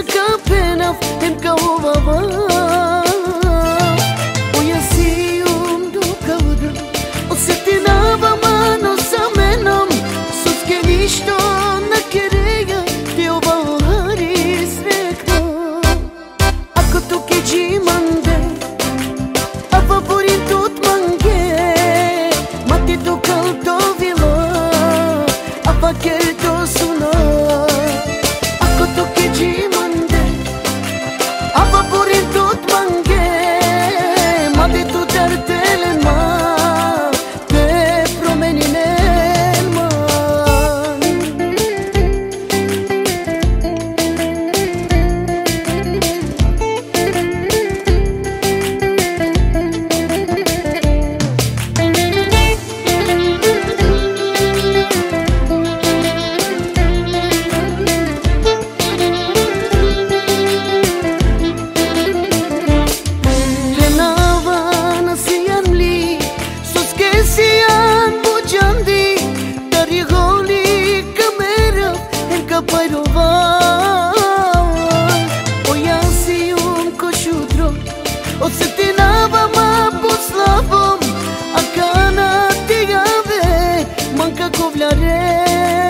kapena hem ka uvava Oja si do kauda Osjetinava mano sa menom Sotske ništo na kereja Ti ova ohari srekno Ako tu keđi mande Ava burin tut mange Mati tu kal to vilo Ava ker to suna Ako tu keđi mande Ava burin tut mange Mati tu tertelen ma Te promeni nelman Osjetinava ma po slabom A kana ti gave Manca kovljare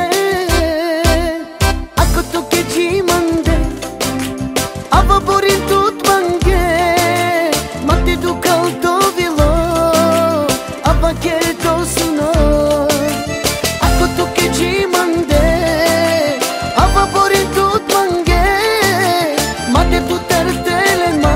Ako to keđi mande Ava borin tut mange Mati du kal to vilo Ava ker to suno Ako to keđi mande Ava borin tut mange Mati tu tertelen ma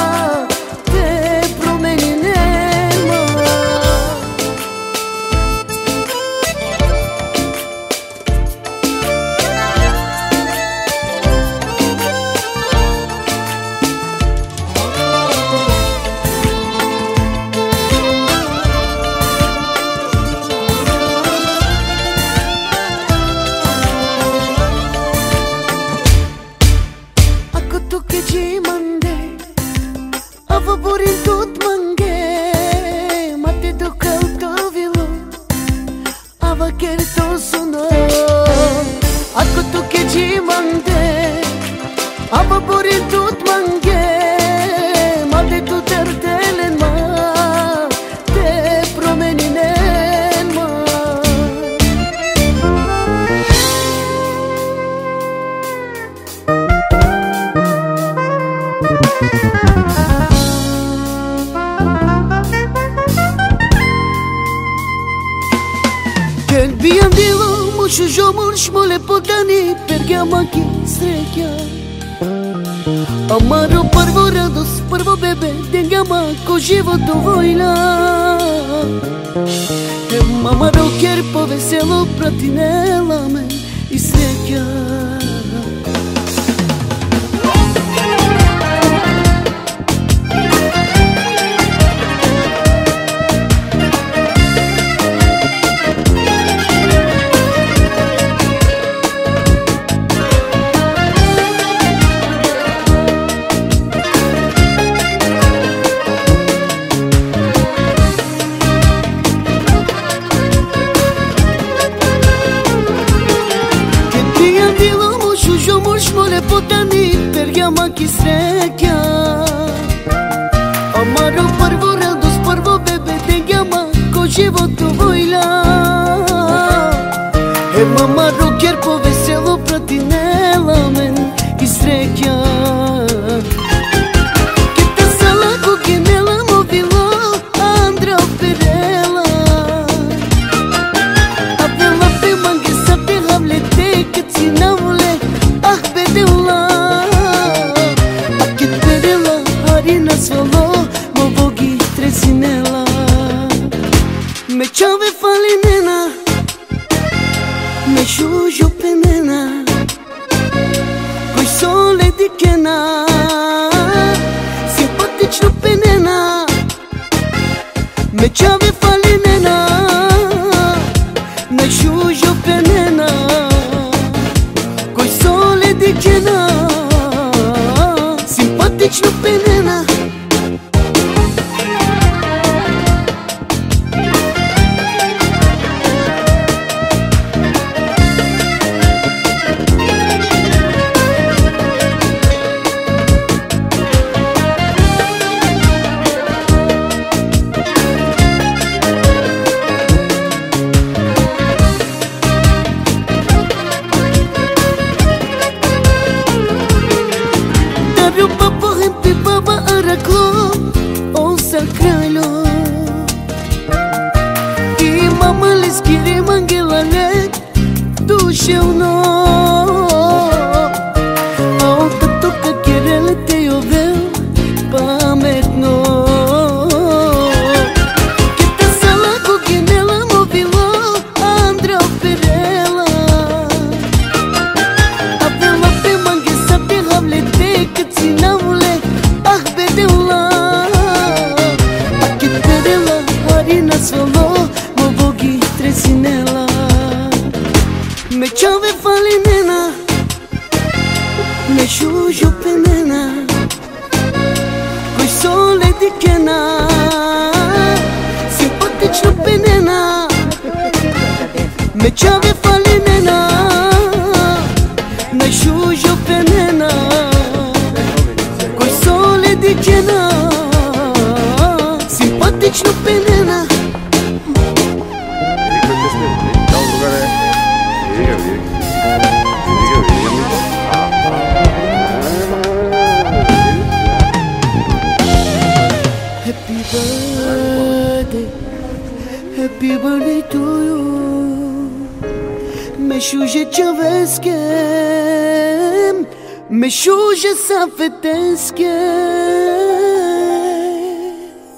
Tu keđi mande Ava burin tut mange Mati do kal to vilo Ava ker to suno Ako tu keđi mande Ava burin tut mange Mati tu tertelen ma Te promeni nelman Când bijam bilo mušu žomur šmole podani Pergama ki sreća Amaro prvo radost, prvo bebe Dengama ko život vojna Amaro ker po veselo pratinela me I sreća Potani pergama ki sreća Amaro prvo radost, prvo bebe Dengama ko život vojla Amaro ker po veselo pratinela men I sreća Kita sala ko genela movilo Andra operela Avela pe mange sa te havlete Kad si navole Ah bedela Akit bedela Harina svalo Movogi tresinela Me čave falinena Me žužo penena Koj sole dikena Simpatično penena Me čave falinena Me žužo penena Dikena Simpatično penena Любил папа и баба Арако, он сакрало. И мама лескири мангелалек, душевно. А он татука киреле те йовел паметно. Кета сала кукинела мобило Андра Перела. Апела пе манге сапе гавлете кацинавле ах бедела. Акитерела harina solo mobogi tresinela. Me chove falinena, me sciuggio penena, coi sole di chena, simpatično penena. Me chove falinena, me sciuggio penena, coi sole di chena, simpatično penena. Happy birthday to you. Me sciugge ciaveschem, me sciugge safeteschem.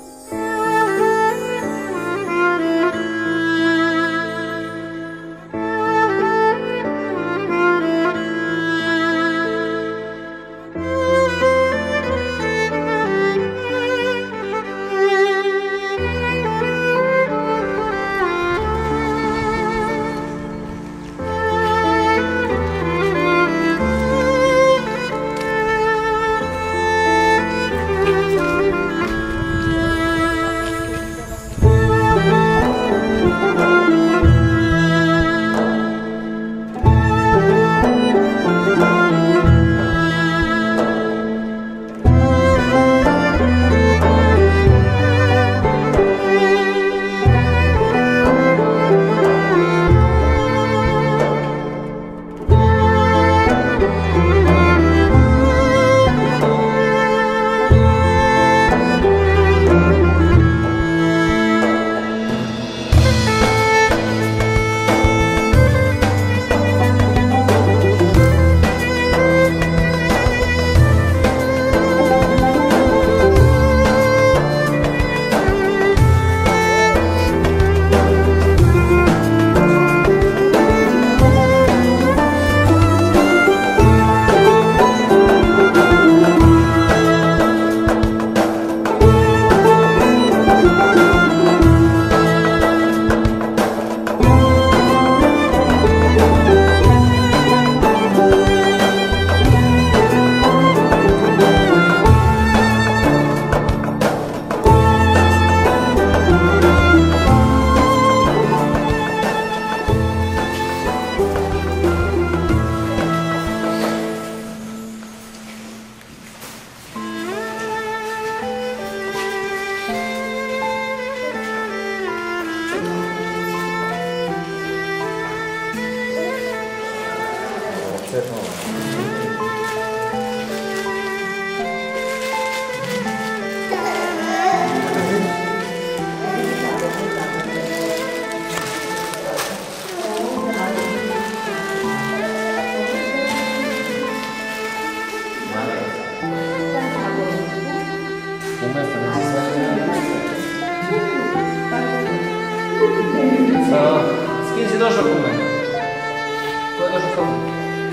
S kim si došao kume? Ko je došao s tobom?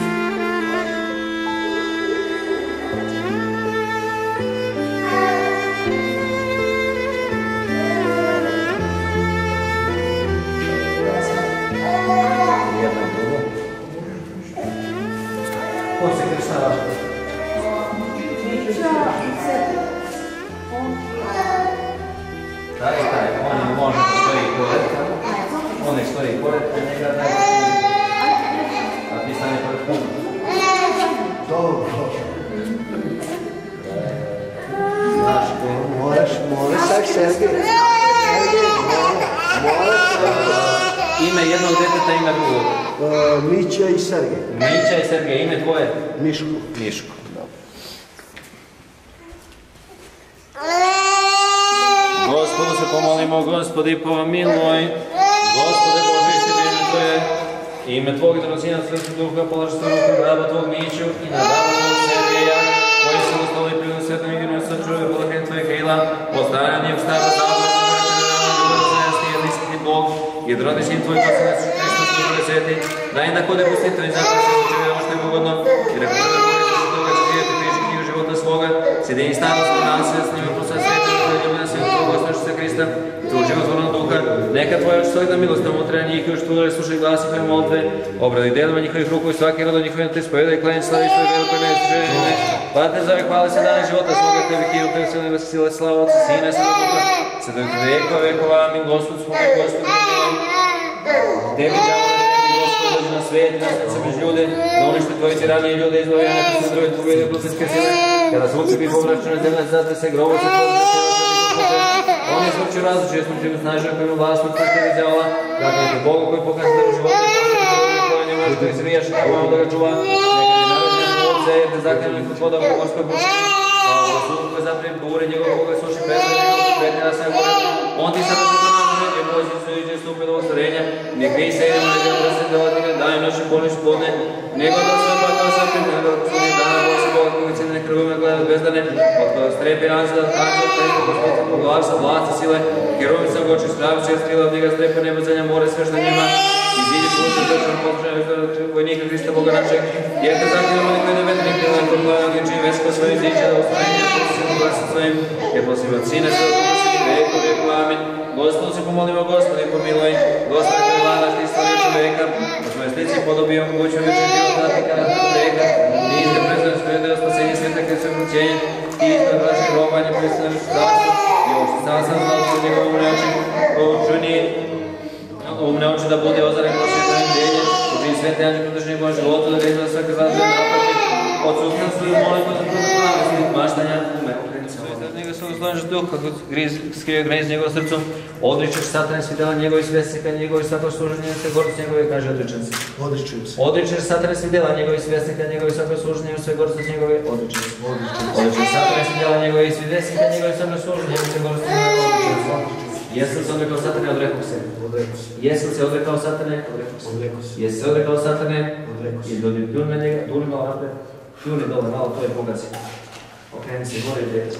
Ko se krštava? Taj, on može da stoji pored. On nek stoji pored, pa njega daj. A ti stane pored kuma. Dobro. Znaš ko? Moraš tak Sergej. Ime jednog deteta, ime drugog. Mića i Sergej. Mića i Sergej, ime tvoje? Miško. Miško, dobro. pomolimo, Gospodi, pomiluj. Gospode Bože, istine Tvoje, ime Tvog i dragocina Svetog Duha, polaži se ruku raba Tvog Miću i na raba Tvog Sergeja, koji se ostali prirodno svetom igrom sačuve podakren Tvoje krila, postavljanje u stava zavlja, Bog, i drodišnjim Tvoj poslanac Hristos Duhove Sveti, daj da kode pustite i zakon se učeve ono što je pogodno, jer ako treba Bože da se toga će živjeti prijeći knjigu života svoga, sjedini stanu svoj nasilja s njima posla sveta, da ljubi na svijetu Tvojeg Gospodiša Hrista, i Tvoj životvornog Duha, neka Tvoja očistolika milost unutra njih i uštuvali slušaj glasi Tvoje molitve, obradi delima njihovih ruku i svaki rod od njihovih te ispoveda i klanje slavi svoje veliko ime i sužene ime. Pater, zove hvali se dani života svoga Tebi, Kiru, Tebi, Sile, Nebeske sile, slava Otca, Sina, Svetoga Duha, se do vekova vekova, amin, Gospod svoj, Gospod Tebi, džavole, Tebi, Gospod, dođi na svijet, nastav se među ljude, da uništi Tvoji tiranije ljude, izbavljaju neprijatelje Tvoje, Tvoje ljubiteljske sile, kada zvuci bi povraćene zemlje, zatre se grobo se Tvoje, on je smrću različuje, smrću snažio kojim vlasnog Tvoje Tebi džavala, dakle te Bogu koji pokaže da u životu i postoji koji njemaš koji zvijaš i tako malo da ga čuva, neka je narođen Otce, te zakljeni kod voda u morskoj puštini, kao vlasudu koji zaprije bure njegov Boga i suši pesme njegov pretnje na sve gore, on ti sada se je Boži su iđe stupe do ostvarenja, nek vi se idemo na djel da delatnika, dajem naši boliš podne, nego da sve pakao sapim, nego da poslednjih dana Boži Boga koji cijene krvima gleda bezdane, od koja strepi anđela, anđela, preko gospodina, poglasa, vlasti, sile, herovica, goči, straviće, strila, od njega strepa, nebo, zemlja, more, sve što njima, iziđi slušaj, točno, potpuno, vojnika Hrista Boga našeg, jer te zaključimo oni koji ne vetri, krila, proplavljam, jer čiji vesko svoje iziđe, da ostvarenje, posebno glasa svojim, jer posebno od Sina, sve veko, veko, amin. Gospodu se pomolimo, Gospodi, pomiluj. Gospodi, koji vladaš ti stvari čoveka, po svojoj slici podobio moguću večer život zatnika na čoveka, i izgled prezvojeno svojete o spasenje sveta Hrista vrućenja, i izgled vraćeg robanja, predstavljaš zdravstvo, i ovo što sam znao što njegovom umne oči da bude ozaren kroz svjetovim djenjem, učini svete anđe podržanje Božje životu, da ga izgleda svaka zadnja naprotiv, odsuknem svoju molitvu za prvoplave svih maštanja ume. Njega se uzložeš duh, kako skrije granic njegovom srcom, odričeš satane svidjela njegovi svjesnika, njegovi svakog služenja, sve gordost njegove, kaže odričem se. Odričeš satane svidjela njegovi svjesnika, njegovi svakog služenja, sve gordost njegove, odričem se. Odričeš satane svidjela njegovi svjesnika, njegovi svakog služenja, sve gordost njegove, odričem se. Jesi li se odrekao satane, odrekao se. Jesi li se odrekao satane, odrekao se. Jesi se odrekao satane, i duri na njega, duri malo napred, duri dole, malo to je pogaci. Okreni se gore i djeti.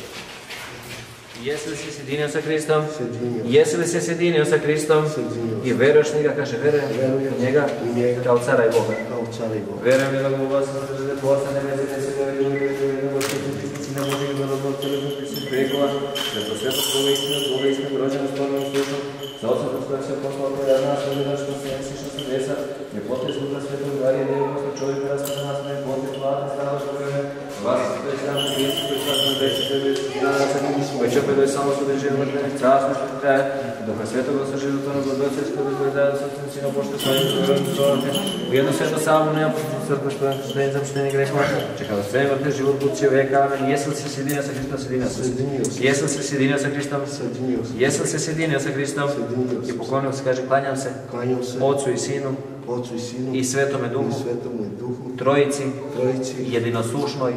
Jesi li se sjedinio sa Hristom? Jesi li se sjedinio sa Hristom? I veruješ njega, kaže, verujem u njega kao cara i Boga. Verujem u njega, Boga, da Tvorca nebeze, da se verujem u njega, da Božeg i narodnog televizijskih svih vekova, da to sveto svoga istina, Boga istina, rođena stvornom slušom, za Otca postoje sve poslova koje od nas, ovdje što se jesi što se desa, ne pote sluga svetom gvari, ne je posto čovjek raskada nas, ne pote hvala, strava što vreme, vas to je znam, Hristu koji sad na deći tebe, koji će opet samo su da žive vrtene, carstvo što traje, dok je svetoga sa životonog odbocevskog izgleda da sam sino pošto svojim stvorite, u jednu sveto samu nema pošto crkva što je štenje za poštenje grehova, čeka da sve vrte život budući veka, amen. Jesi li se sjedinio sa Hristom? Sjedinio se. Jesi li se sjedinio sa Hristom? Jesi li se sjedinio sa Hristom? I poklonio se, kaže, klanjam se Otcu i Sinu i Svetome Duhu, Trojici, jedinosušnoj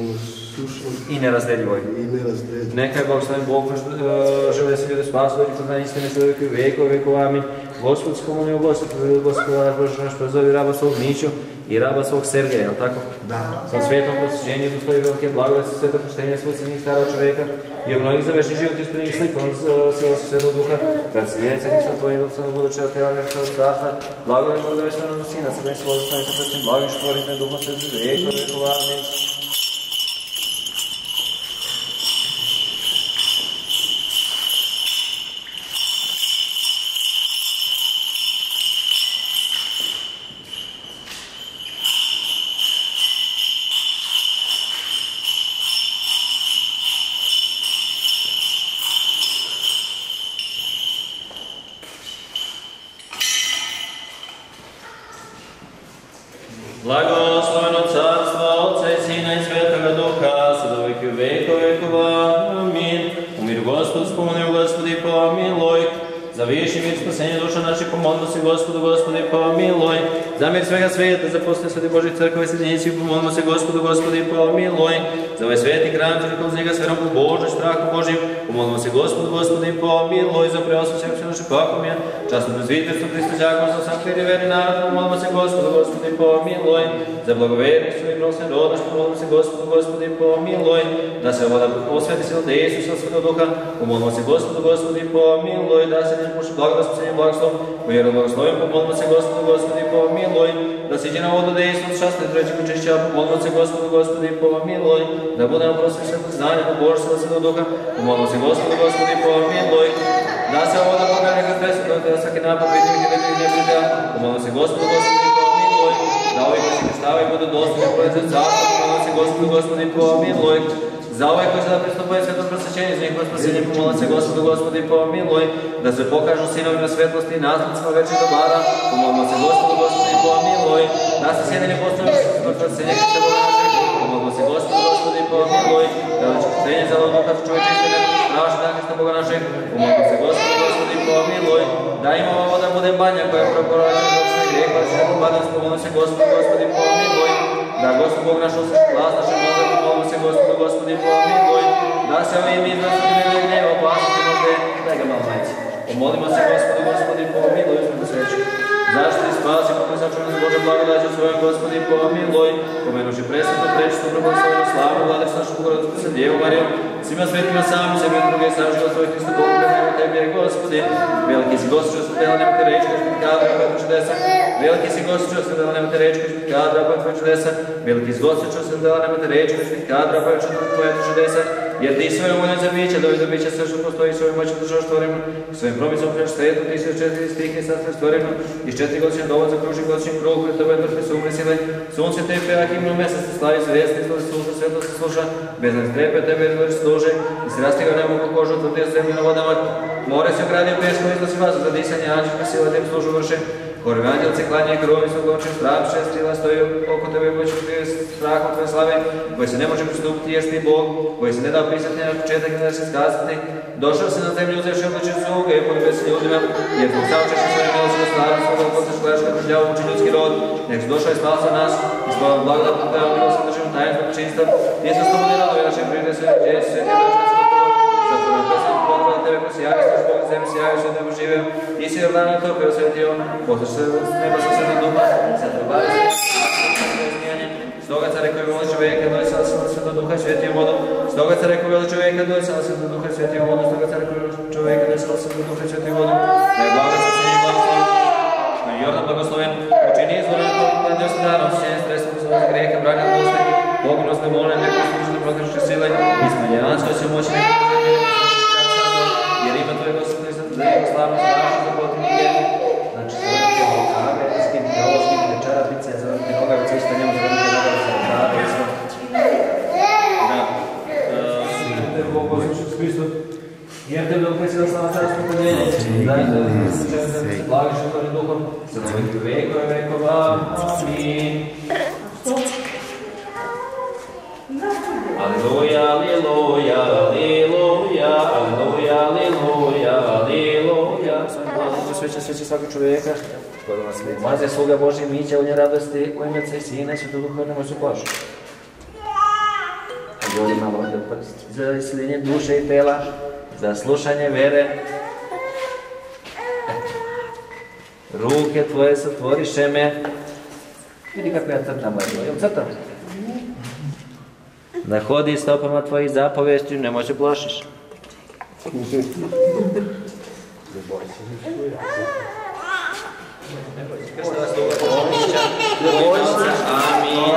i nerazdeljivoj. Neka je blagoslovljen Bog žele da se ljude spasu, dođi kod na istine sve vekova, amin. Gospod se pomolio, Gospoda, Bože naš, prezovi raba svog Miću i raba svog Sergeja, jel' tako? Da. Sam svetom prosjećenju, do svoje velike blagodati, sveto poštenje svoj cijenih starog čoveka i obnovih za večni život ispunjenih slikom sila Svetog Duha, kad se vjenica Hrista tvojim dopsanog budućega tela nešto od straha, blagodat Boga večnog Sina, sve nešto odostane sa prestim blagim škorite, Duhom Svetim, vekova, amin. Blagosloveno carstvo Otca i Sina svega svijeta, za postoje Sveti Božih crkve, sjedinici, pomolimo se Gospodu, Gospodi, pomiluj. Za ovaj sveti hram, kroz njega s verom u Božoj, strahom Božim, pomolimo se Gospodu, Gospodi, pomiluj. Za preosud sve naše pakomije, časno prezviterstvo, Hristo, đakon, za sam kliri verni narod, pomolimo se Gospodu, Gospodi, pomiluj. Za blagoverništvo i prosne rodnost, pomolimo se Gospodu, Gospodi, pomiluj. Da se voda osveti sila da Isusa, Svetog Duha, pomolimo se Gospodu, Gospodi, pomiluj. Da se ne puši blagodat, spasenje blagoslov, u vjeru blagoslovim, pomolimo se Gospodu, Gospodi, pomiluj. Da siđe na vodu da Isus šastne treći počišća, pomolimo se Gospodu, Gospodi, pomiluj. Da budemo prosvih svetog znanja, po Božstva, Svetog Duha, pomolimo se Gospodu, Gospodi, pomiluj. Da se voda pogane kroz tresu, da svaki napad vidivih i vidivih neprijatelja, pomolimo se Gospodu, Gospodi, pomiluj. Da ovi koji se krstavaju budu dostojni proizvod carstva, pomolimo se Gospodu, Gospodi, pomiluj. Za ovaj koji sada pristupaju svetom prosvećenju, iz njihovo spasenje, pomolimo se Gospodu, Gospodi, pomiluj. Da se pokažu sinovima svetlosti i nasljednicima večnih dobara, pomolimo se Gospodu, Gospodi, pomiluj. Da se sjedini postavimo svetom prosvećenje, Hrista Boga našeg, pomolimo se Gospodu, Gospodi, pomiluj. Da će postavljenje za Duha čovječe i sve straši da Hrista Boga našeg, pomolimo se Gospodu, Gospodi, pomiluj. Da ima ova voda bude banja koja je prokoračena od sve grijeha, sve popadnost, pomolimo se Gospodu, Gospodi, pomiluj. Da Gospod Bog naš usliši glas naše molbe, pomolimo se Gospodu, Gospodi, pomiluj. Da se ovim izrazom ne gneva opasnosti možde, daj ga malo majci. Pomolimo se Gospodu, Gospodi, pomiluj, uzmemo sveću. Zaštiti spasi, pomolimo se čuvamo za Bože blagodaću svojom, Gospodi, pomiluj. Pomenuši presvetu, prečistu, proglasovenu slavu, vladač našu Bogorodicu sa Djevu Mariju, svima svetima sami sebi od druge sam život svoj Hristo Bogu, prema Tebi, Gospodi. Veliki si Gospod, što dela nemate reći, koji smo kadra, koja je Tvoje čudesa. Veliki si Gospod, što dela nemate reći, koji smo kadra, koja je Tvoje čudesa. Veliki si Gospod, što dela nemate reći, koji smo kadra, koja je Tvoje čudesa. Jer Ti svojom voljom za biće, dobi do bića sve što postoji, svojom moćom država stvorimo, svojim promisom preš svetu, Ti se 4 stihne sasve stvorimo, iz 4 godišnja dovod za kružni godišnji krug, koji Tebe vrti su umrisile, sunce Te peva himnu mesec, slavi zvijesti, izlazi sluša, svetlo se sluša, bez nas trepe Tebe izvori služe, i se rastiga nemo oko kožu, tvrdio zemlju na vodama, more se ogradio pjeskom, izlazi vas za disanje, anđelska sila Tem služu vrše, Horovi anđelce klanje krovi su gonče, strapše, strila stoji oko Tebe, koji će prije strahom Tvoje slave, koji se ne može pristupiti, ješ Ti Bog, koji se ne da pisati na početak i ne da se skazati. Došao se na zemlju, uzevši obličje sluge i poljubi se ljudima, jer Bog saučeši svojim milosti na slavu svoga oposta školjaška država uči ljudski rod, nek su došao i spal sa nas, i spala blagodat na Tebe, milosti držimo tajemstvo čista, Ti se slobodi radovi naše prirode sve, gdje si sveti došli zatvoren pesam, podvala Tebe ko si javi, stoš Boga zemlji si javi, sve Tebe živio, Ti si Jordana to koji osvetio, poslaš se neba sa Svetog Duha, sad probali se, stoga Care koji voli čovjeka, doisala se na Svetog Duha i svetio vodu, stoga Care koji voli čovjeka, doisala se na Duha i svetio vodu, stoga Care koji voli čovjeka, doisala se na Duha i svetio vodu, da je blagodat sa svim blagosloven, da je Jordan blagosloven, učini izvoren, pokladio se danom, sjećanje stresno za grijeha, branja poste, poginost ne molne, neko služite protivničke sile, ismeljansko se moćne, jer ima Tvoje Gospod Hristos, da je slavno za naše za protivnike. Znači, zovete Okave, skidite ovo, skidite čarapice, zovete nogavice, isto njemu zovete nogavice, zovete isto. Da. Svidite Bog, Gospod Hristos, jer Tebe uklesila slava carstvo podjenje. Daj da se blagiš Tvojim Duhom, za novih vekova i vekova. Amin. Aleluja, aleluja, aleluja, aleluja, aleluja, aleluja. Svojim blagom sveća sveća svakog čovjeka, kod vas maze sluga Božji mića u nje radosti, u ime Otca i Sina i Svetog Duha, nemo se plašu. Govori malo ovdje prst. Za iseljenje duše i tela, za slušanje vere. Ruke Tvoje satvoriše me. Vidi kako ja crtam moje, jel crtam? Da hodi stopama Tvojih zapovesti, ne može plašiš. Amin.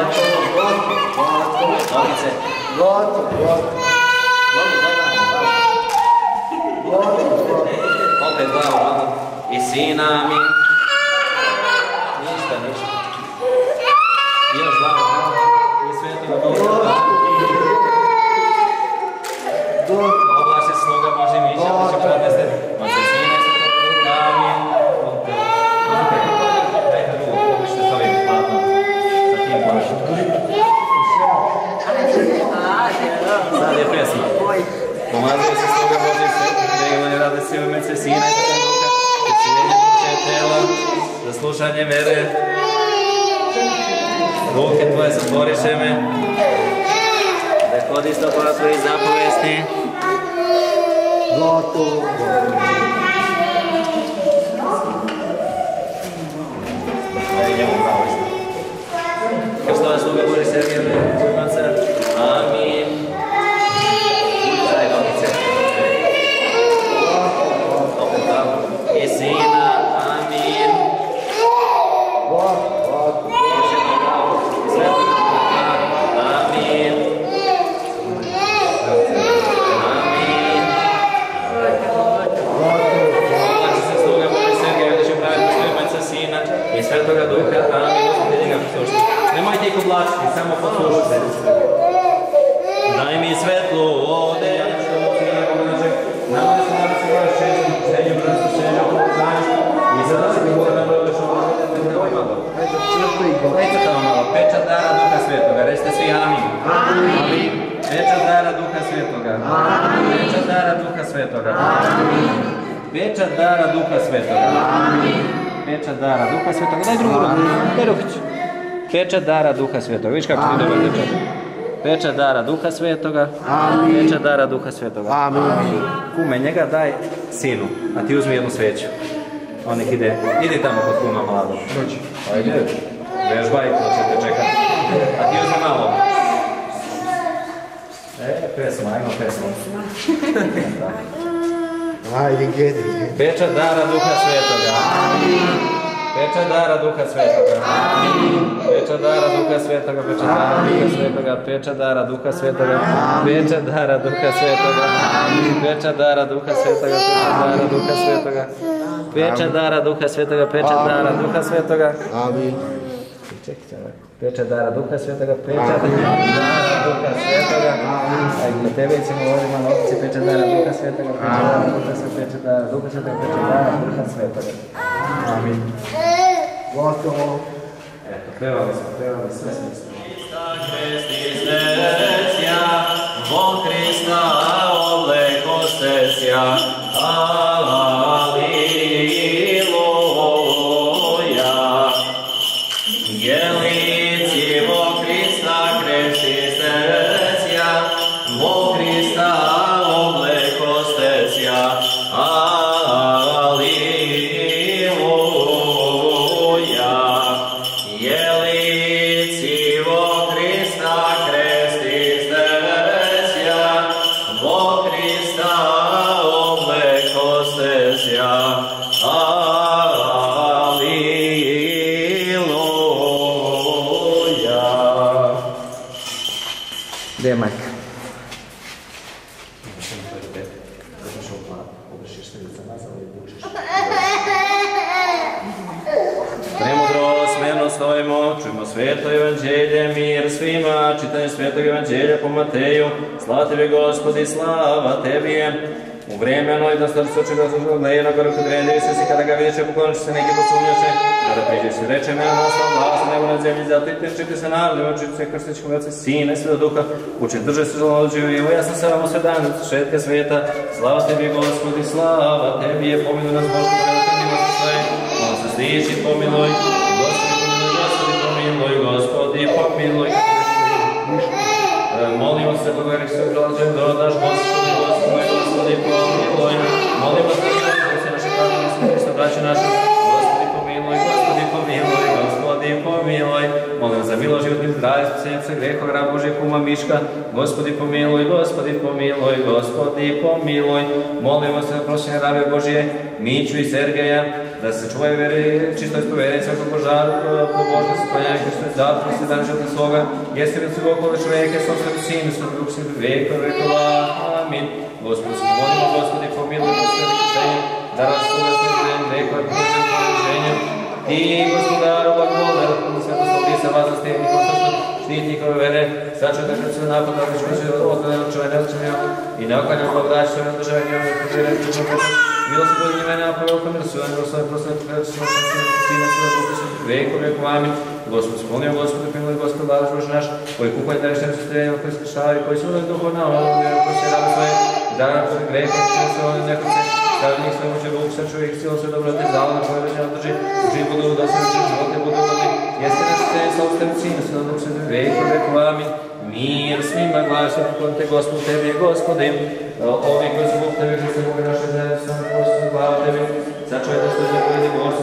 Opet glavu i Sina, amin. Ništa. Još glavu i Svetim Duhom. Oblaše sluga Božji mića, da će podneste. Oče Sina i Svetog Duha, amin. Dajte ruku, pokušite s ovim platom. Sa tim Božim. Sad je pesma. Pomazuje se sluga Božji Svetog, da ima ne rade se u ime Otca i Sina i Svetog Duha, iseljenje duše i tela, za slušanje vere. Ruke tvoje zatvoriše me, da hodi stopama tvojih zapovesti. Gotovo. Христова слуга Божий Сергія, амінь. І Сина, амінь. Амінь. Слуга Божий Сергія, що правильно слухається Сина і Святого Духа, амінь. Nemojte ih oblačiti, samo poslušajte. Daj mi svetlu odeću, nama da se danas imaš češću, srednju vrstu, srednju vrstu, i sada se mi mora nabrati što Recite vam malo, pečat dara Duha Svetoga, recite svi amin. Amin. Pečat dara Duha Svetoga. Amin. Pečat dara Duha Svetoga. Amin. Pečat dara Duha Svetoga. Amin. Pečat dara Duha Svetoga. Daj drugu ruku, daj rukiću. Pečat dara Duha Svetoga. Vidiš kako ti dobro pečat? Pečat dara Duha Svetoga. Amin. Pečat dara Duha Svetoga. Amin. Kume, njega daj sinu, a ti uzmi jednu sveću. On nek ide, idi tamo kod kuma mladog. Dođi. Ajde, vežbaj, ko će te čekati. A ti uzmi malo. Pesma, ajmo pesma. Ajde, gedi. Pečat dara Duha Svetoga. Amin. Pečat dara Duha Svetoga. Amin. Pečat dara Duha Svetoga. Pečat dara Duha Svetoga. Pečat dara Duha Svetoga. Pečat dara Duha Svetoga. Amin. Pečat dara Duha Svetoga. Pečat dara Duha Svetoga. Pečat dara Duha Svetoga. Amin. Pečat dara Duha Svetoga. Pečat dara Duha Svetoga. Ajde, na tebe ćemo ovdje malo opci. Pečat dara Duha Svetoga. Pečat dara Duha Svetoga. Pečat dara Duha Svetoga. Pečat dara Duha Svetoga. Amin. Gotovo. Eto, pevali smo sve smisli. Hrista krestistesja, vo Hrista oblekostesja, aliluja. Jelici vo Hrista krestistesja, vo Hrista oblekostesja, Gdje je majka? Premudro, smjerno stojimo, čujemo sveto evanđelje, mir svima, čitanje svetog evanđelja po Mateju. Slava Tebi, Gospodi, slava Tebi je. U vremenoj da starcu čega gleje na goru kod redi se si kada ga vidiše pokloniče se neki posumnjaše. Kada priđe si reče me na svom glasu nebo na zemlji, zato i tečite se narodima, učite se krstići kovaca Sine Sveta Duha, učite drže se žalođuju i ujasno se vam u svedanu šetka sveta. Slava Tebi, Gospodi, slava Tebi je, pomiluj nas Božko, predateljima se sve. On se stiči, pomiluj, Gospodi, pomiluj, Gospodi, pomiluj. Molimo se, Boga, se ugrađujem, dodaš, Gospodi, Gospodi, Gospodi, pomiluj. Molimo se, da se naše pravne misli, Hrista, braće naše. Gospodi, pomiluj, Gospodi, pomiluj, Gospodi, pomiluj. Molim za milo, život i zdravlje, spasenje greha, graba Božja, kuma Miška. Gospodi, pomiluj, Gospodi, pomiluj, Gospodi, pomiluj. Molimo se, prošljenje rabe Božje, Miću i Sergeja, da se čuvaju vere, čisto ispovjerenje svakog požaru, pobožnosti, sklanjanje Hristove zatvorosti, dan života svoga, jeste li su okolo čovjeka, s osvrtu Sinu, s osvrtu Sinu, vekova, amin. Gospodi, se molimo, Gospodi, pomiluj, Gospodi, kršenje, da rasluga sve željem, vekova, Božjem pomiženjem, ti, Gospodaru, blagodaru, sveto slovi se vas za stihnikom srstu, štitnikove vere, sačuvaj kad se napad, da će biti odgledano čuvanje, i neoklanjamo blagodaći svojom državanjem, milosti Božje mene, a prvo kamil svojom, Gospodine, proslavite, preći smo Sine Sveta Duha, vekom, amin. Gospod, spomnio, Gospod, pomiluj, Gospod, blagodaš Bože naš, koji kuhaj da reštenju se streljenju, koji skrišavaju, koji su uvijek duhovna, vjeru, koji se rade svoje, da nam se grehe, koji se ovdje nekoce, stavlja njih svoje muće, Bog, sačuvaj ih silo, sve dobro, te zalo, na koje većina drži, živ budu, da se uči, živote budu, jeste naš Te sa ostem Sinu, sve od sve veka vekova, amin. Mir svima glasim, kon Te Gospod Tebi je Gospodin, ovi koji su Bog Tebi, Hriste Boga naše zemlje, sam Gospod, glava Tebi, sačuvaj da što je zapojedi Gospod,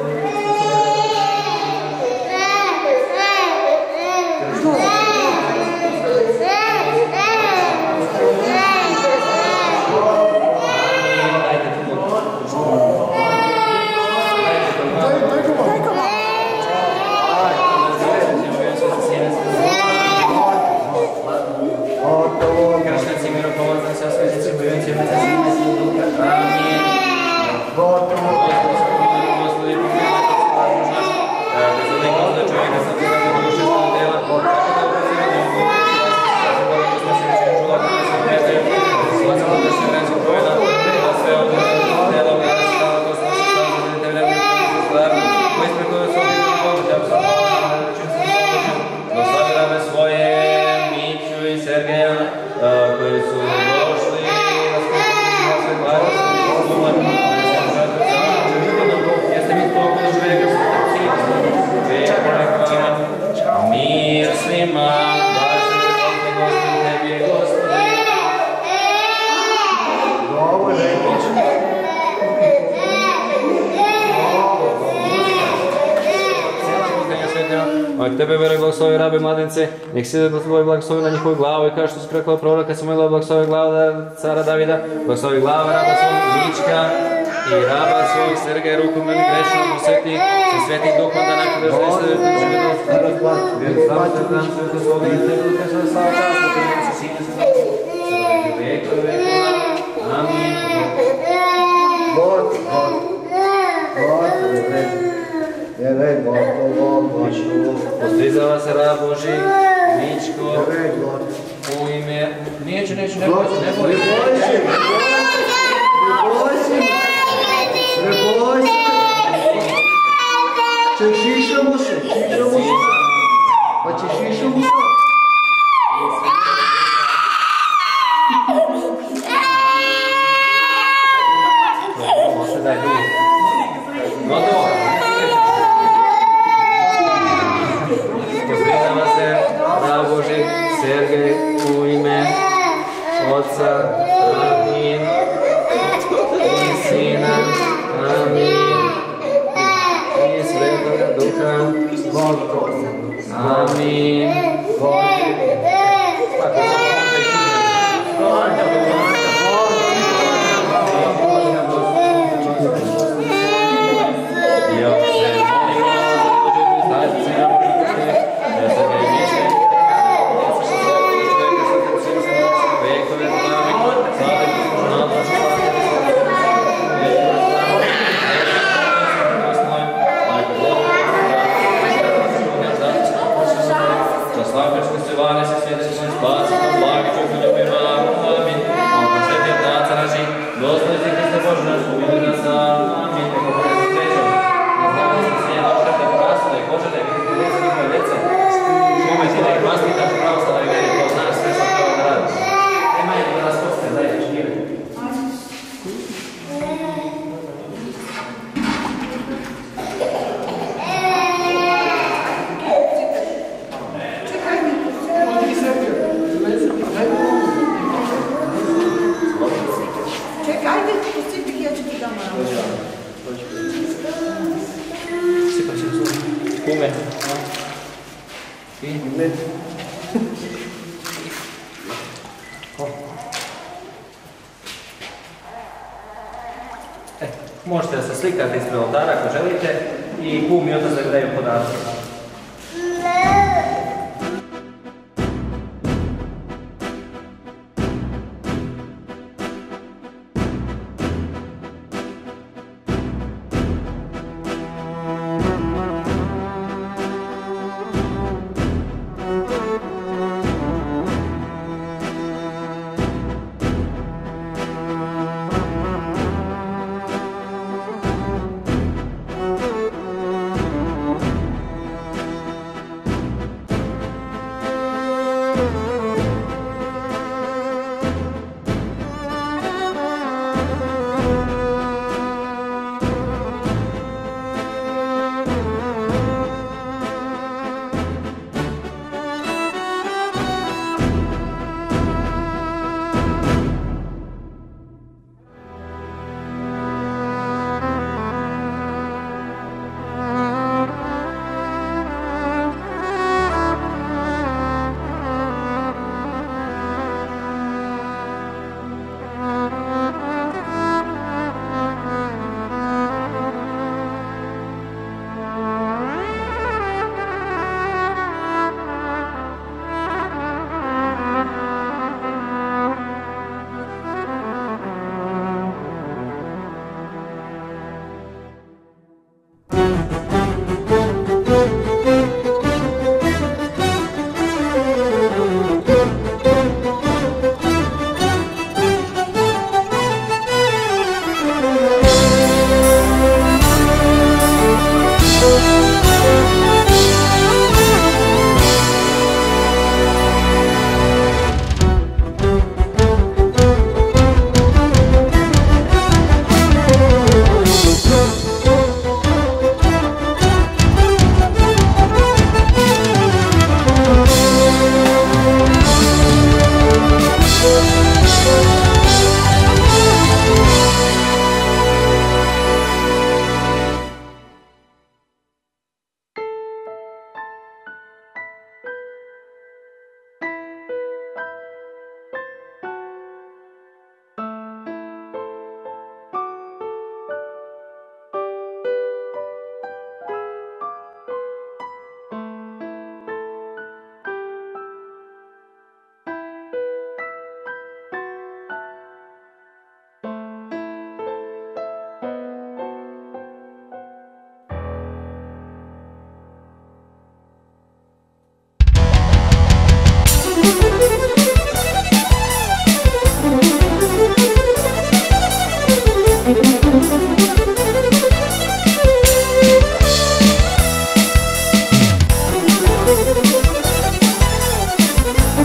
Tebe veruj, blagoslovi rabe mladence, nek si da tvoj blagoslovi na njihovu glavu i kao što su prekla proroka Samuila, blagoslovi glava cara Davida, blagoslovi glava raba svog Vička i raba svog Sergeja, ruku meni grešnom osveti, sa svetim duhom da nakon da žele da život razblat, vjeru slavu te dan sveta svoga i tebi da se slava čast, da te njenci sine se zvati, veko i vekova, amin. Postizava se rab Boži, Vičko, u ime... Neću, ne boj se. Ne boj se. Ček, šišamo se. Pa će šišamo se. Može daj drugi. Gotovo. Postizava se rab Boži, Sergej, u ime Otca, amin, i Sina, amin, i Svetoga Duha, amin. Možete da se slikate ispred oltara ako želite i kum i otac da daju podatke.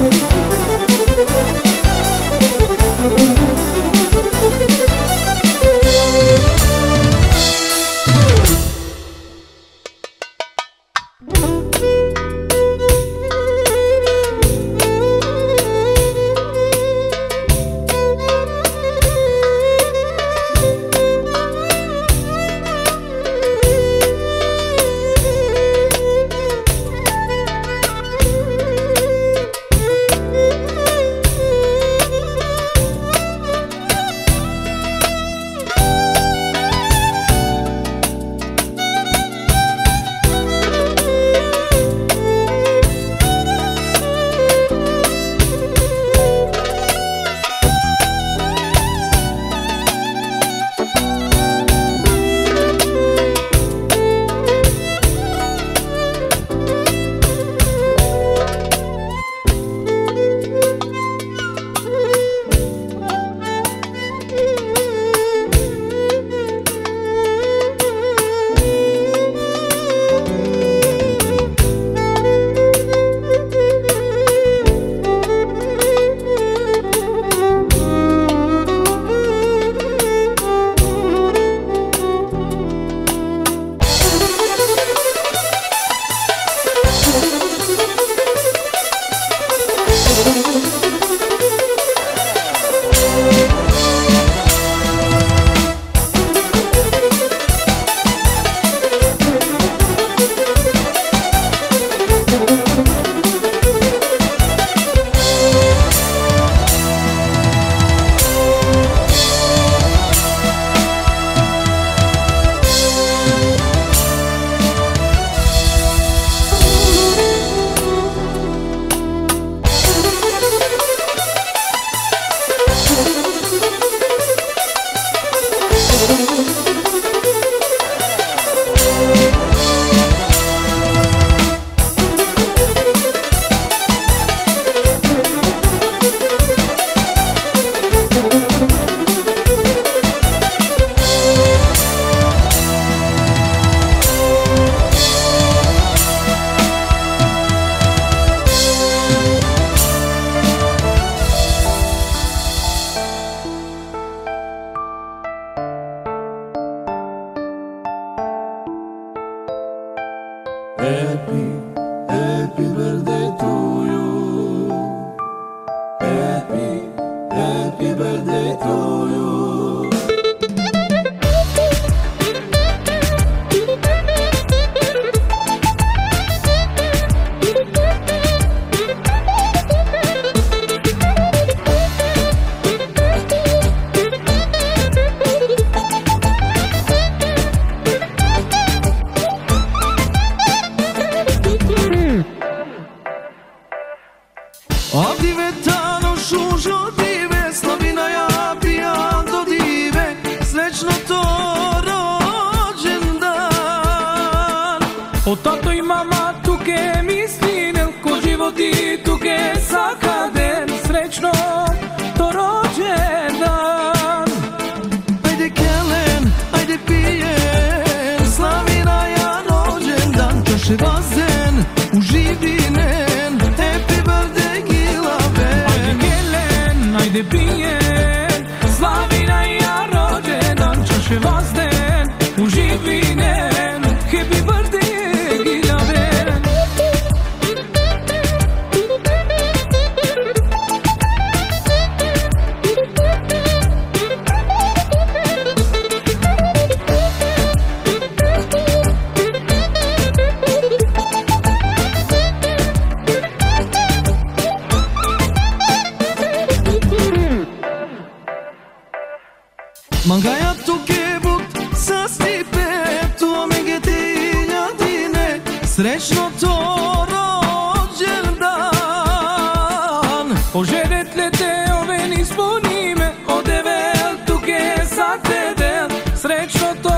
Happy, happy birthday to you. Happy, happy birthday to you. Addivetano šužo dive, slavina ja pijan do dive, srećno to rođendan. O tato i mama tuke mislim, ko životi tuke sakaden, srećno to rođendan. Ajde kelen, ajde pijen, slavina ja rođendan, kaše vazen, uživinen, happy birthday Gilaven. Ajde gelen, ajde pijen, slavina ja rođendan, čaše vazden, uživinen, happy birthday Gilaven. Mangaja tu kebut sa stipe, tu omegete iljadine, srećno to rođendan. Požeretle te ove nispunime, odevel tuke sa tedel, srećno to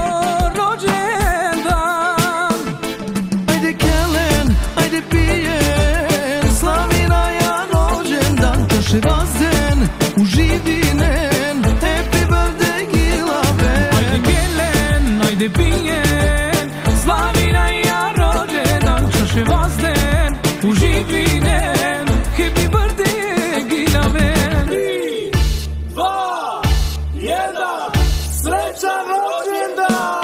rođendan. Ajde kelen, ajde pijen, slavina ja rođendan, kaše vazen, uživinen, happy birthday Gilaven. Ajde gelen, ajde pijen, slavina ja rođendan, čaše vazden, uživinen, happy birthday. tegilave. 3, 2, 1, srećan rođendan!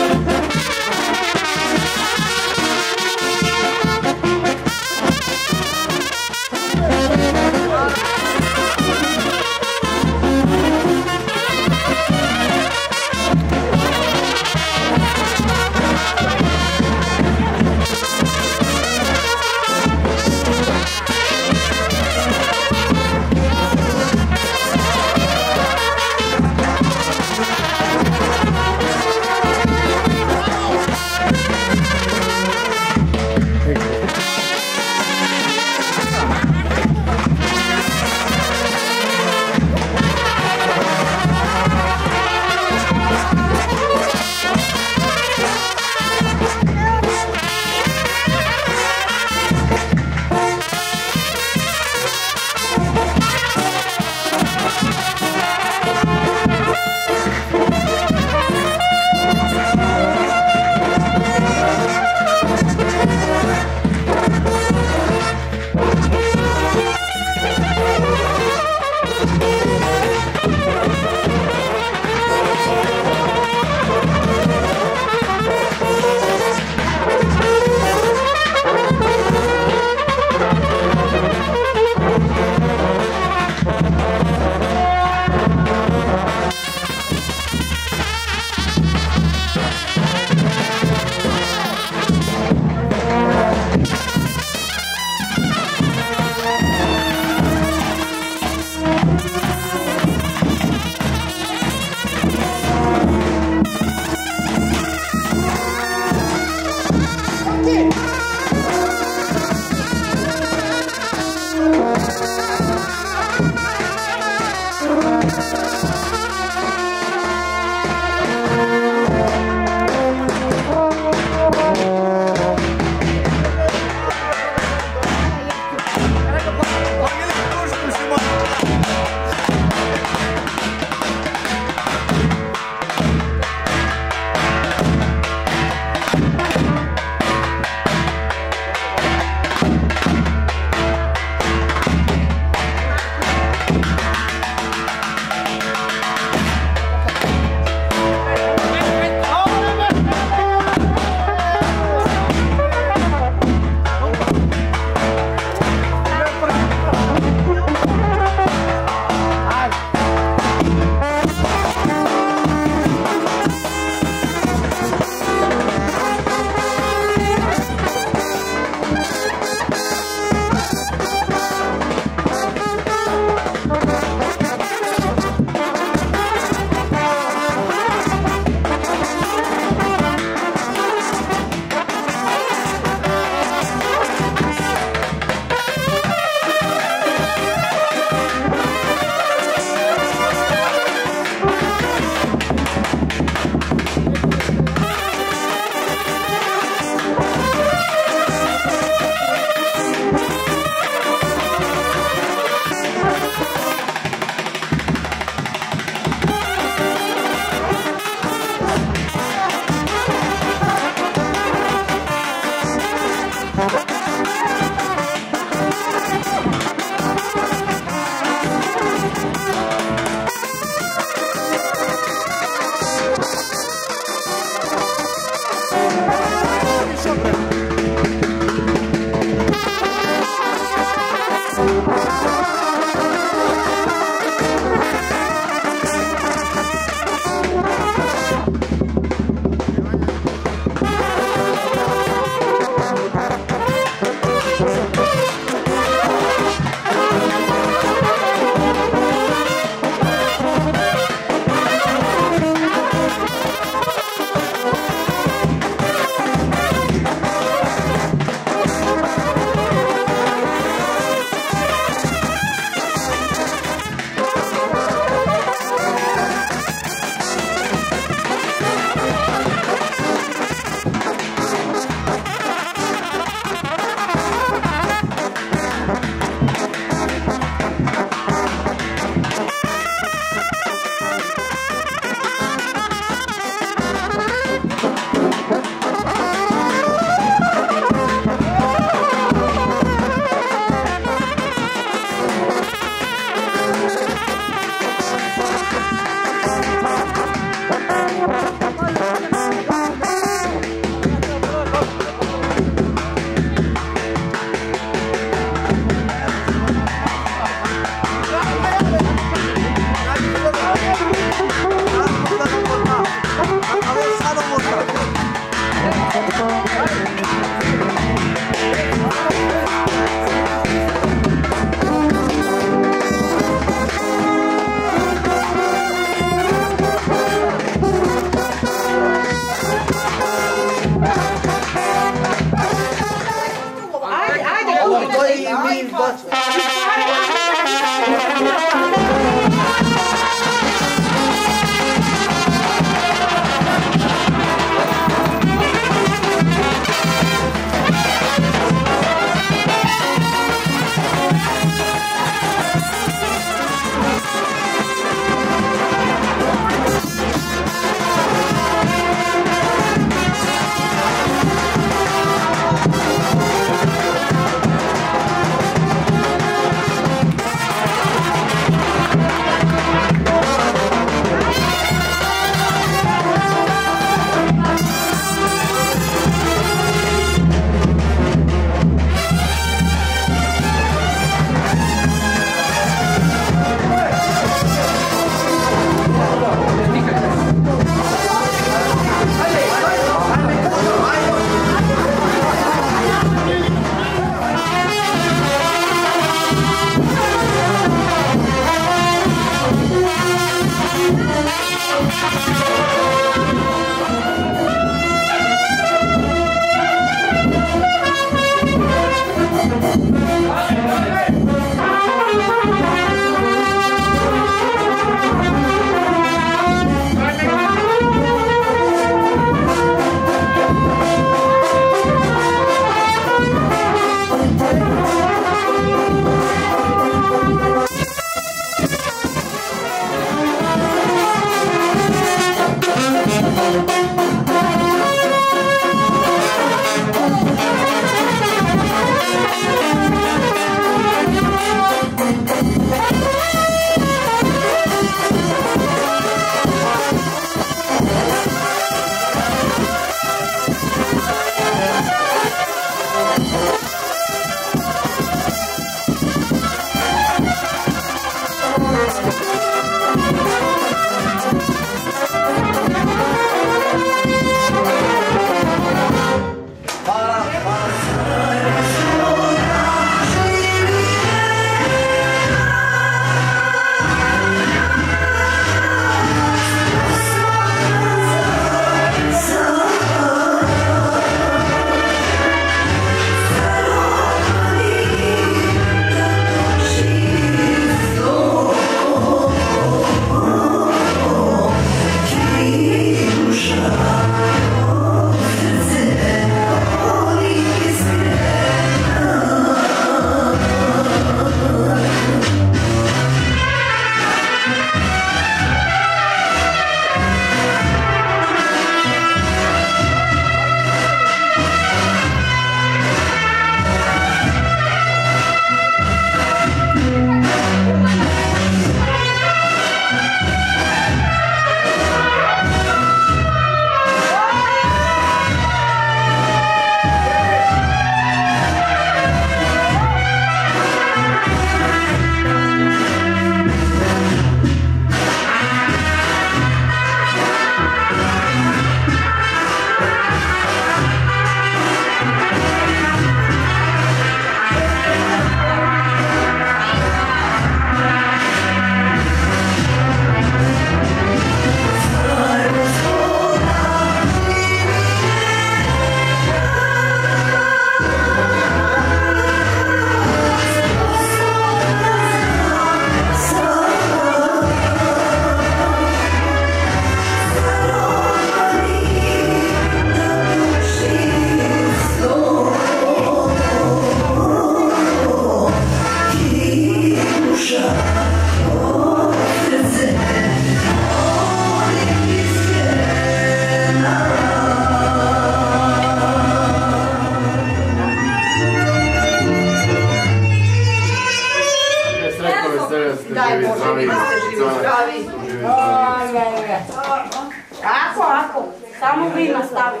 Ako, samo vi nastavi.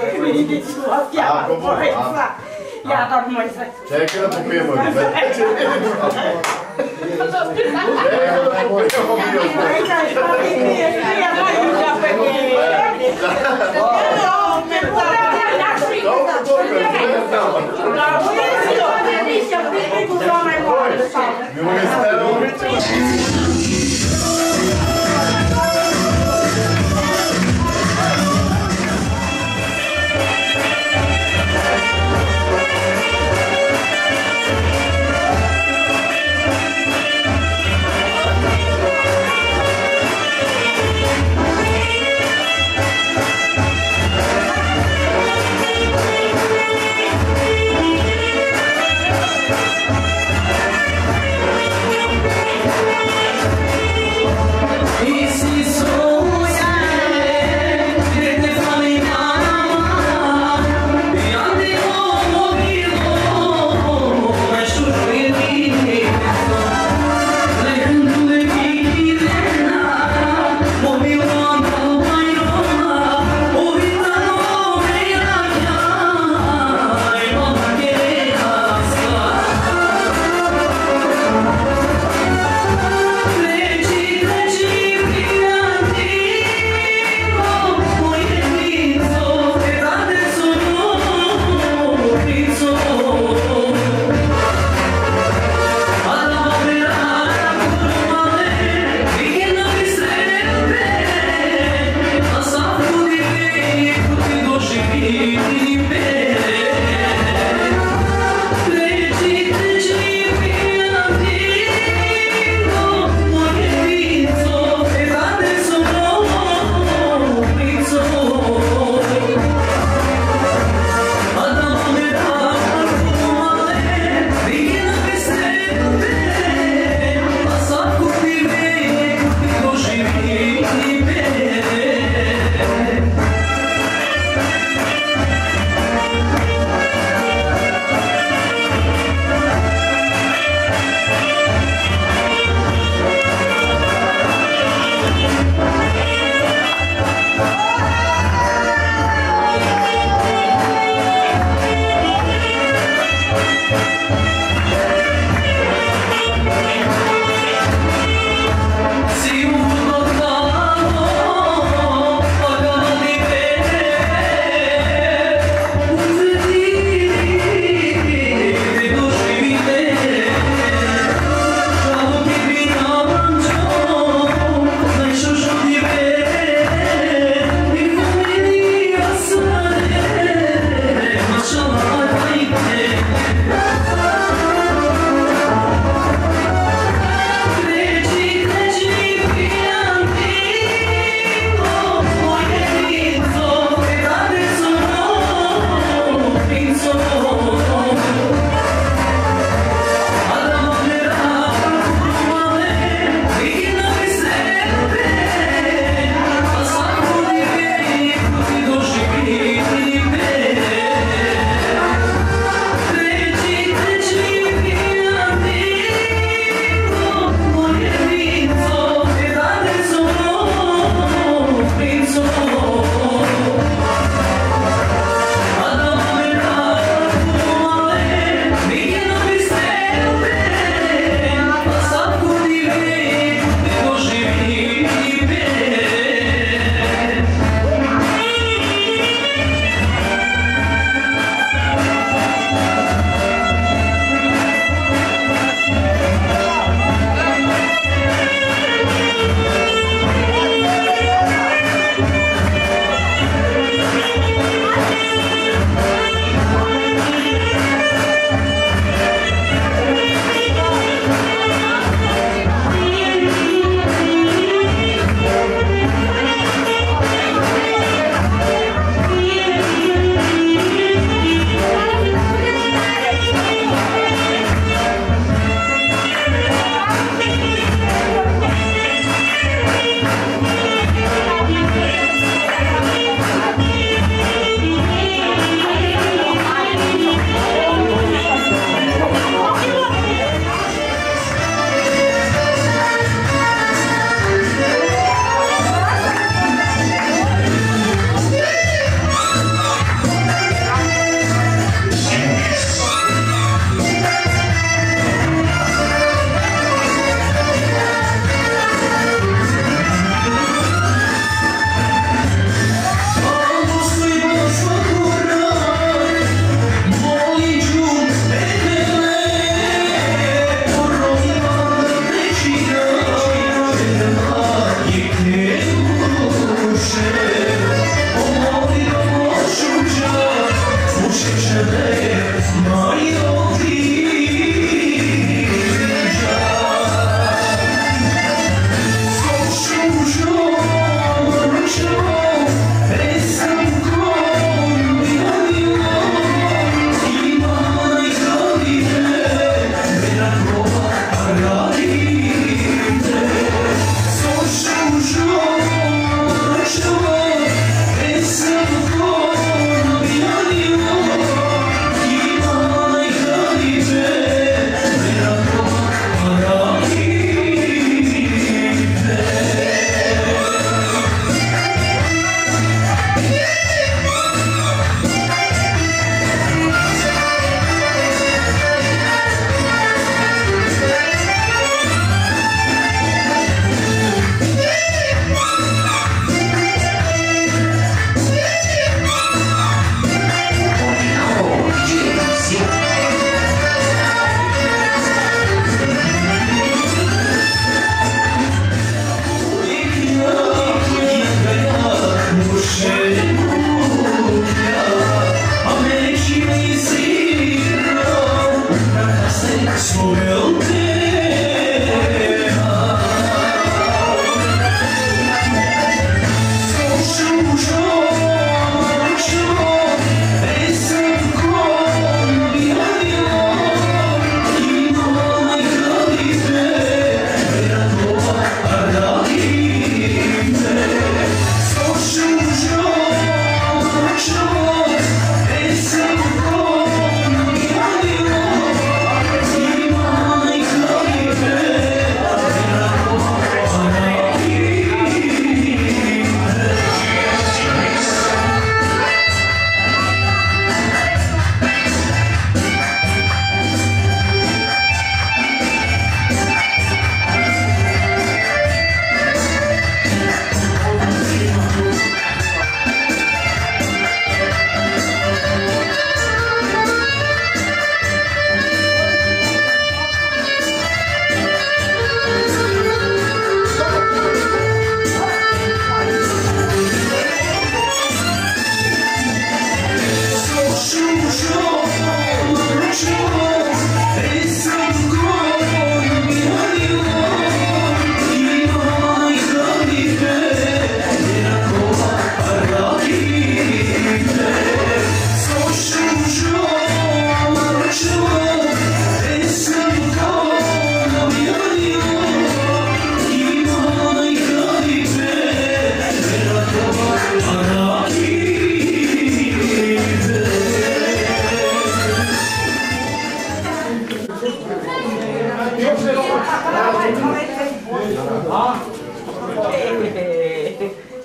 Ja da moj sve. Čekaj da popijemo.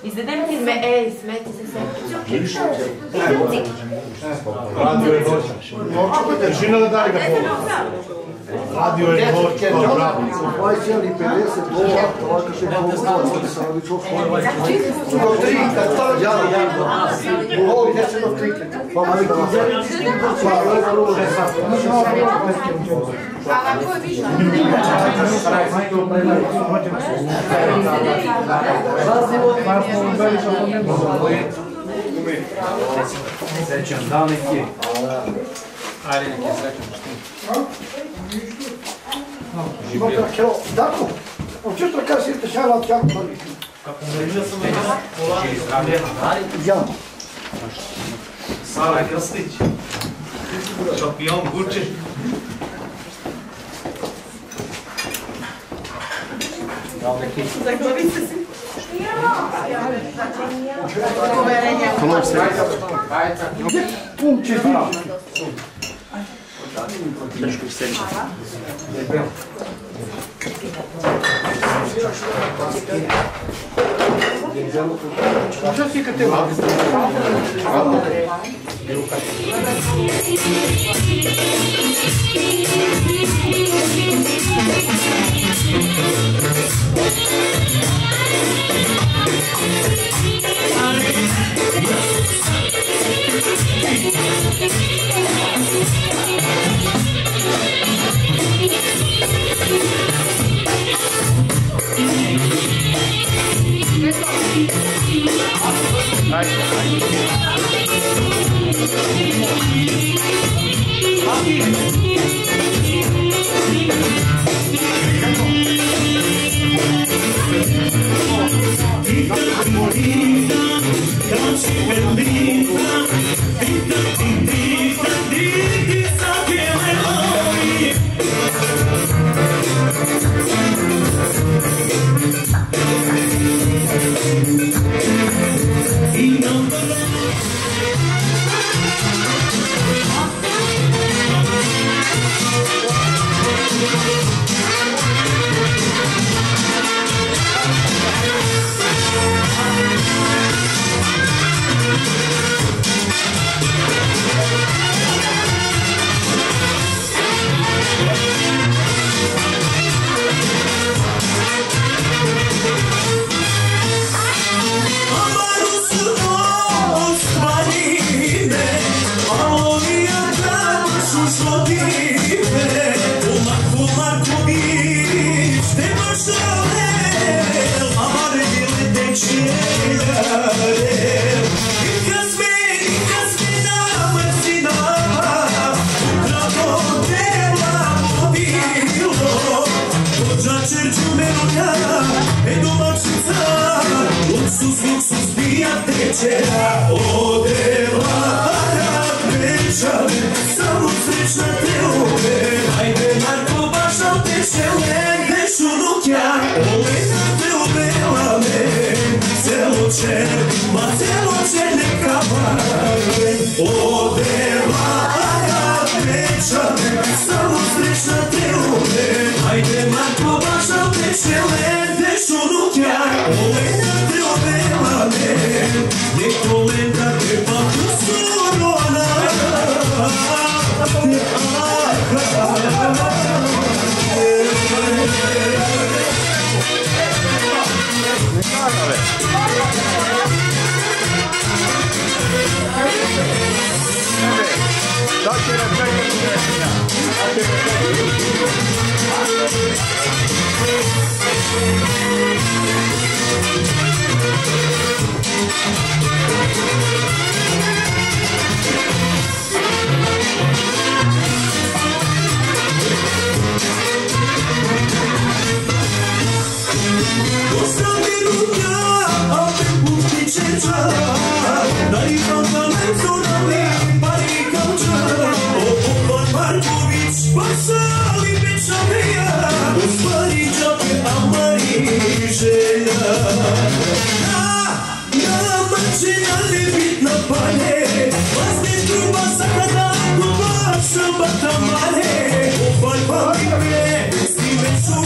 Izvedem ti smeti se sve. Radio je noć. Tišina da daj ga pola. Radio je noć, kao žabi. Ovaj cijeli 50 dola, ovako se ne mogu da sam radi to što je. Do 3, kad stavlja u ovo gdje se do 3. Pa ali ti zeli ti pa ovo je prvo da sam. A ko je više? Srećan, da neki. Ajde neki srećan. Dako, često kada si te šala od kako prvi? Kako ne vidio sam je Ja. Sala Krstić. Šampion Guče. Zaglavite si. Pum će biti. Teško ih sebi. Možda si kad te vadi?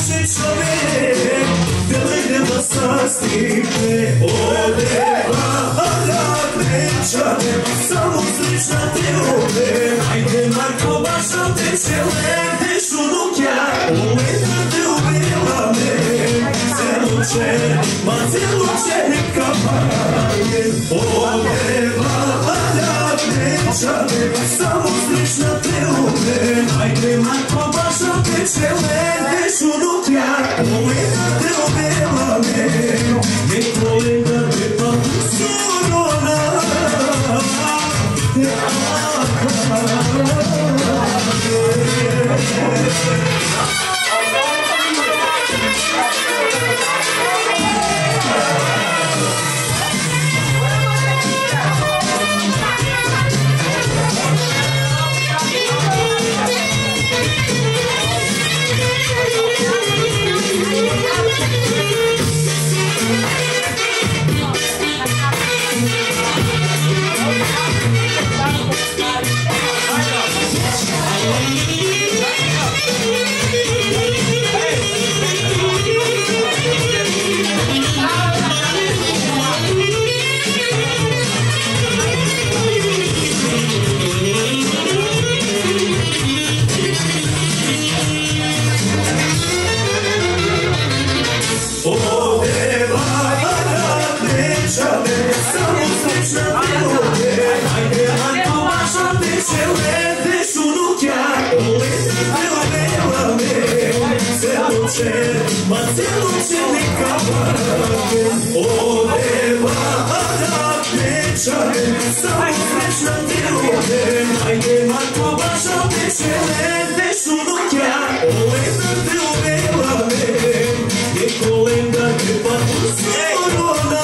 najlepši čovjek, vele nema sastipe. O deva, radničane, samo slična te ove. Ajde Marko, baš te čele, šunukja, uvijek te ubila me. Celuče, ma celuče kamarje. O deva, radničane, samo slična te ove. Ajde Marko, baš te čele, šunukja, uvijek te ubila me. Ne volim da te pa surona. Ma celuče neka parake. O deva, radničane, samo srećna ti ljude. Ajde Marko, baš te čele, šunukja, uvijek te ubila me. Je kolenda te pa surona.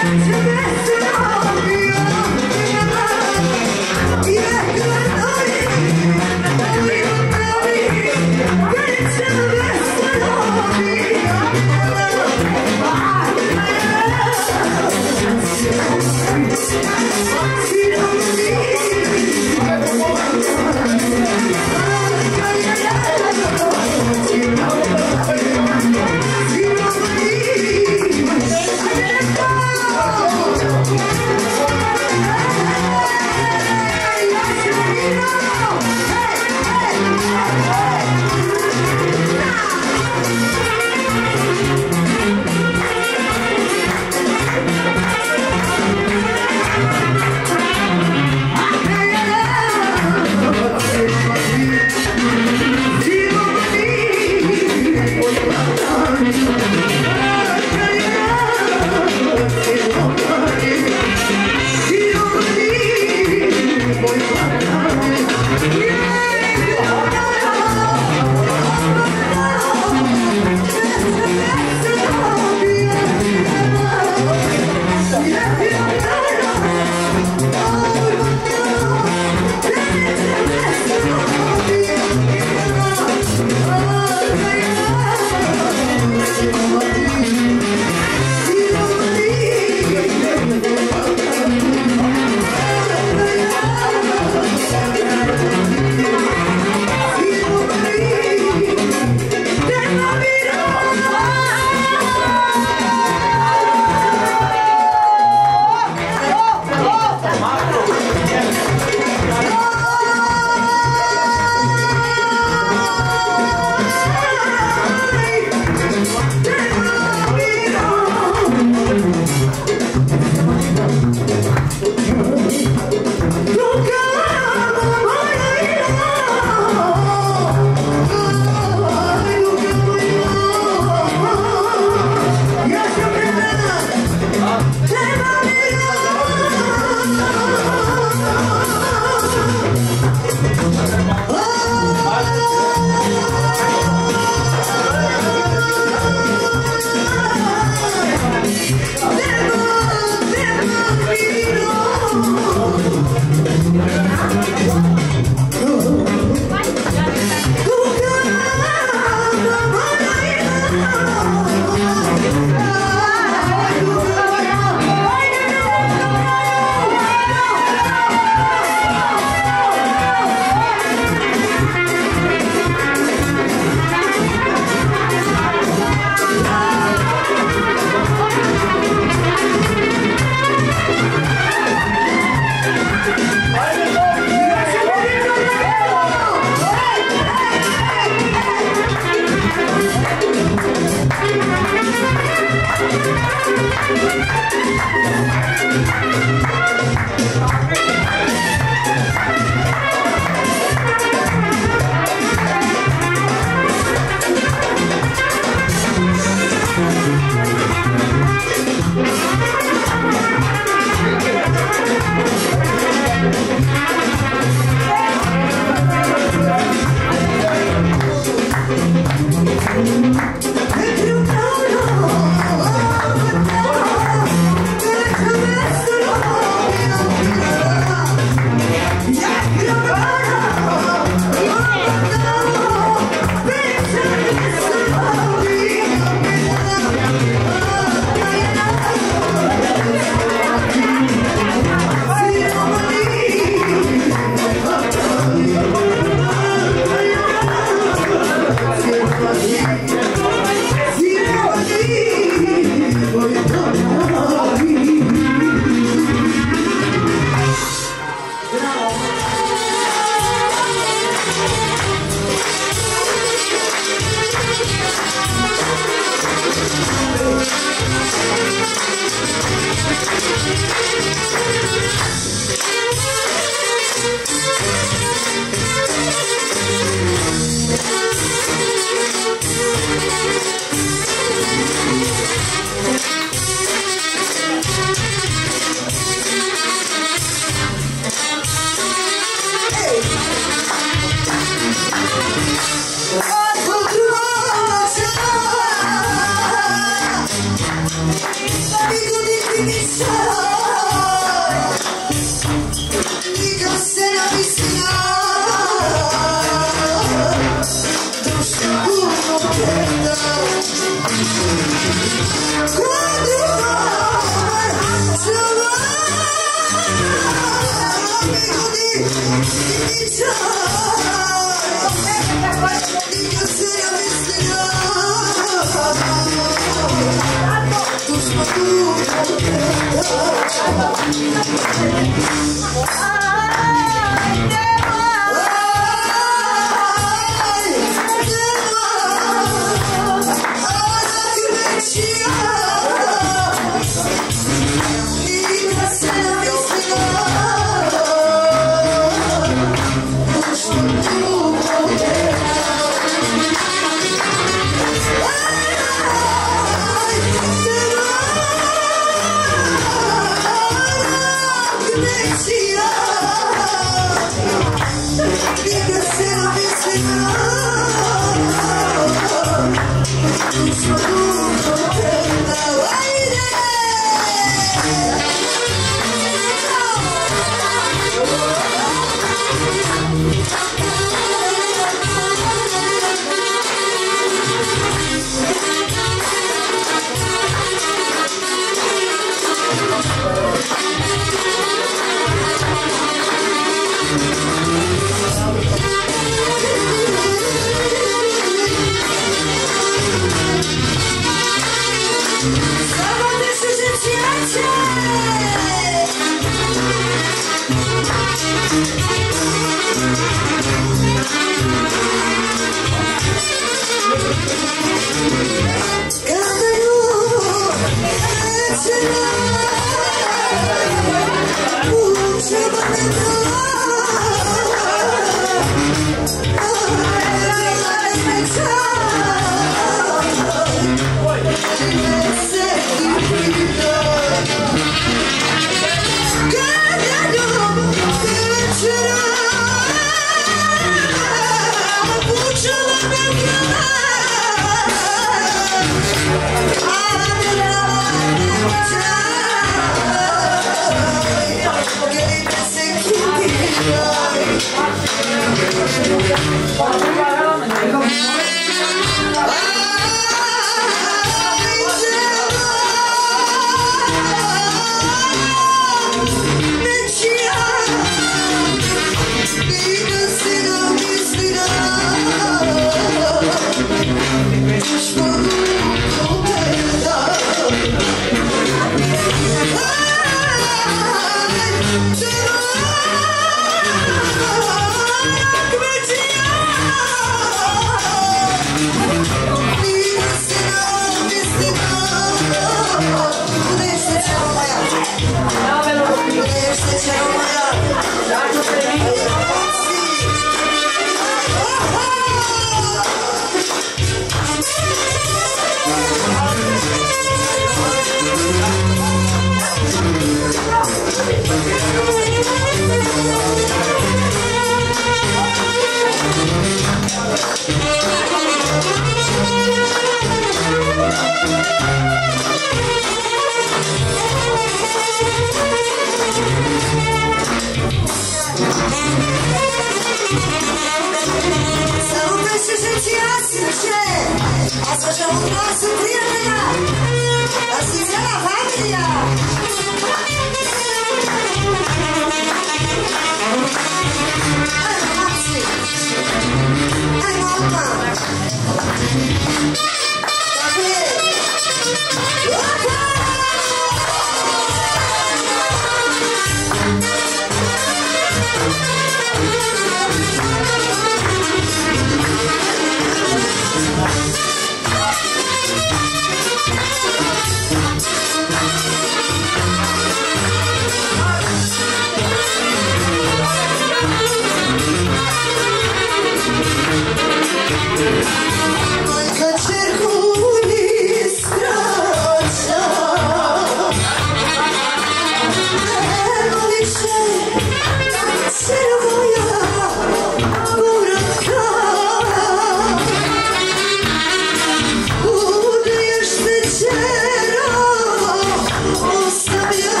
Ostavia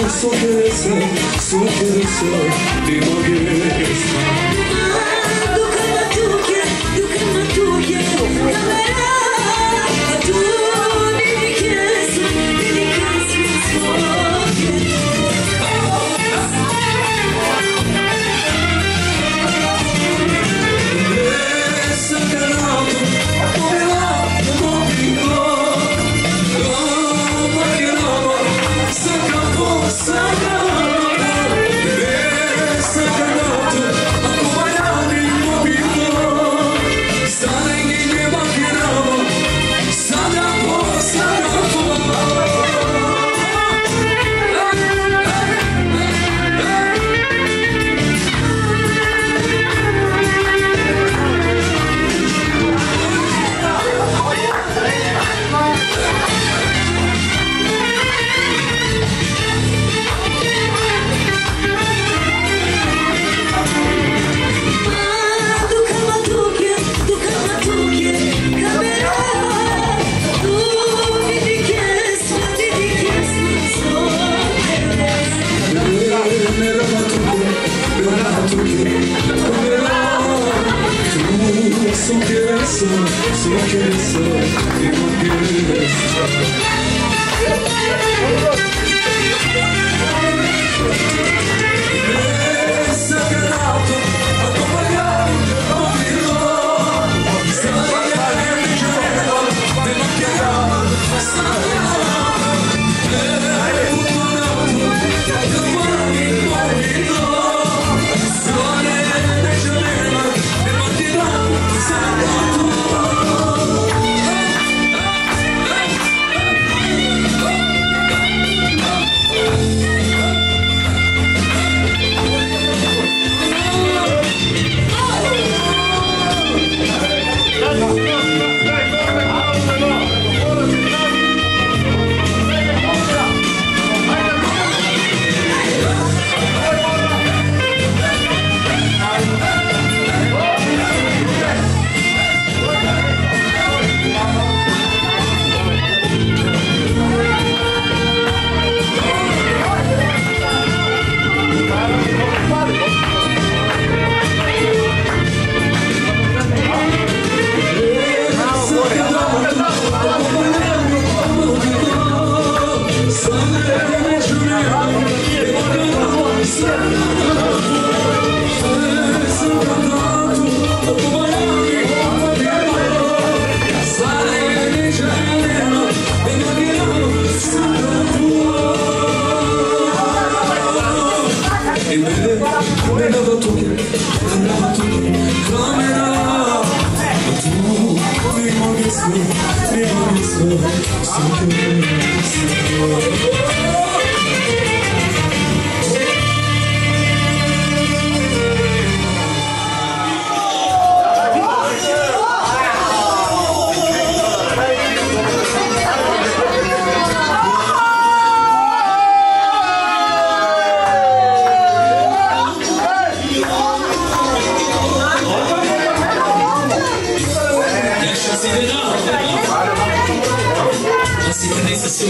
Assim que nem se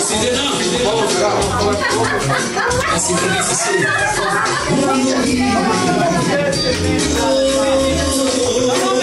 Assim,